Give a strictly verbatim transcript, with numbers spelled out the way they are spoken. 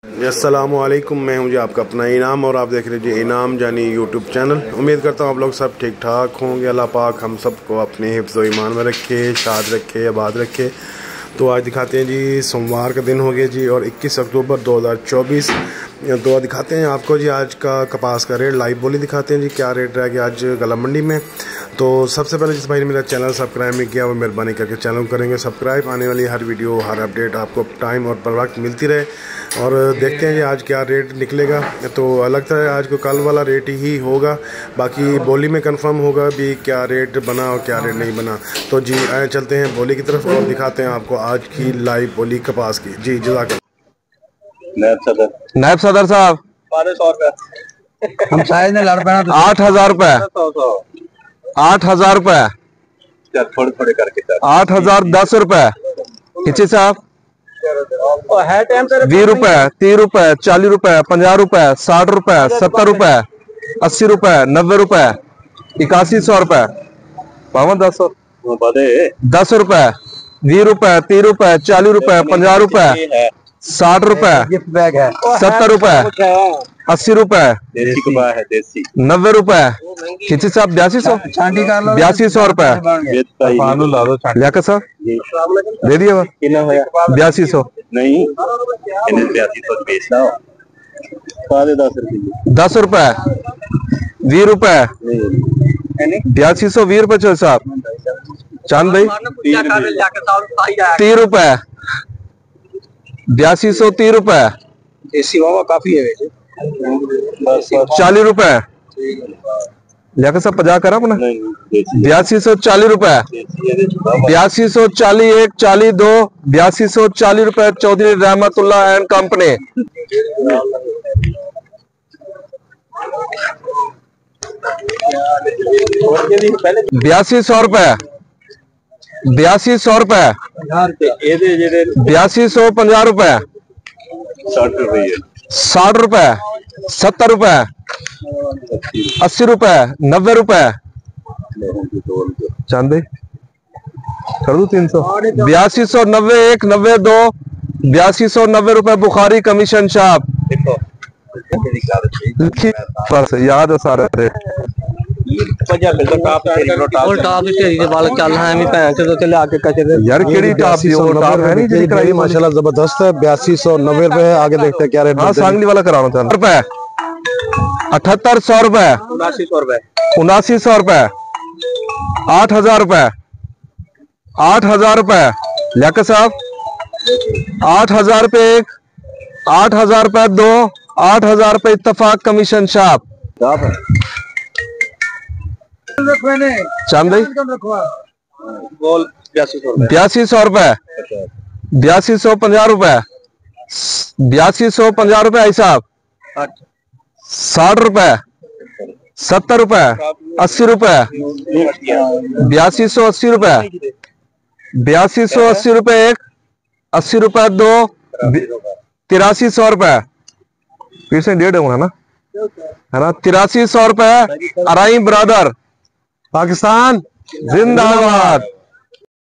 अस्सलामुअलैकुम, मैं हूं जी आपका अपना इनाम और आप देख रहे हैं इनाम जानी यूट्यूब चैनल। उम्मीद करता हूं आप लोग सब ठीक ठाक होंगे। अल्लाह पाक हम सबको अपने हिफ्ज़ व ईमान में रखे, शाद रखे, आबाद रखे। तो आज दिखाते हैं जी, सोमवार का दिन हो गया जी और इक्कीस अक्टूबर दो हज़ार चौबीस। तो दिखाते हैं आपको जी आज का कपास का रेट, लाइव बोली दिखाते हैं जी क्या रेट रह गया आज गला मंडी में। तो सबसे पहले जिस भाई ने मेरा चैनल सब्सक्राइब नहीं किया वो मेहरबानी करके चैनल करेंगे सब्सक्राइब। आने वाली हर वीडियो, हर अपडेट आपको टाइम और पर वक्त मिलती रहे। और देखते हैं जी आज क्या रेट निकलेगा। तो लगता है आज को कल वाला रेट ही होगा, बाकी बोली में कंफर्म होगा भी क्या रेट बना और क्या रेट नहीं बना। तो जी आए चलते हैं बोली की तरफ और दिखाते हैं आपको आज की लाइव बोली कपास की। जी जज़ाकल्लाह। नायब सदर नायब सदर साहब सौ रुपए हम शायद ने लड़ पैना आठ हजार रुपए आठ हजार रुपए थोड़े थोड़े करके आठ हजार दस रुपए खिंची साहब बीस रुपए तीस रुपए चालीस रुपए पंजाह रुपए साठ रुपए सत्तर रुपए अस्सी रुपए नब्बे रुपए इक्यासी सौ रुपए बावन दस सौ दस रुपए बीस रुपए तीस रुपए चालीस रुपए पंजाह रुपए साठ रुपए सत्तर रुपए अस्सी रुपए नब्बे रुपए खिंची साहब बयासी सौ बयासी सौ रुपए लिया साहब दे दिए बयासी सौ नहीं दस रुपए बीस रुपए बयासी सौ बीस रुपए चल साहब चांद भाई तीस रुपए बयासी सौ तीस रुपए देसी बाबा काफी है चालीस रुपए लेकर सब पजा करा अपना बयासी सौ चालीस रुपए बयासी सौ चालीस एक चालीस दो बयासी सौ चालीस रुपए चौधरी रहमतुल्लाह एंड कंपनी बयासी सौ रुपए बयासी सौ रुपए बयासी सौ पंजाह रुपए साठ रुपए सत्तर रुपए अस्सी रुपए नब्बे रुपए चांदी कर दो तीन सौ बयासी सौ नब्बे एक नब्बे दो बयासी सौ नब्बे रुपए बुखारी कमीशन शाप याद है सारे माशाल्लाह जबरदस्त है। बयासी सौ नब्बे रुपए है। आगे देखते हैं क्या रेट। हाँ सांगली वाला कराना था रुपए अठहत्तर सौ रुपए उनासी सौ रुपए उनासी सौ रुपए आठ हजार रुपए आठ हजार रुपए लिया साहब आठ हजार रुपए एक आठ हजार रुपए दो आठ हजार रुपए इत्तेफाक कमीशन शाप चांद बयासी सौ रुपए बयासी सौ पंजाह रुपए बयासी सौ पंजाह रुपए आई साहब साठ रुपए सत्तर रुपए अस्सी रुपए बयासी सौ अस्सी रुपए बयासी सौ अस्सी रुपए एक अस्सी रुपए दो तिरासी सौ रुपए फिर से डेढ़ होना ना है ना तिरासी सौ रुपए अराई ब्रदर पाकिस्तान जिंदाबाद।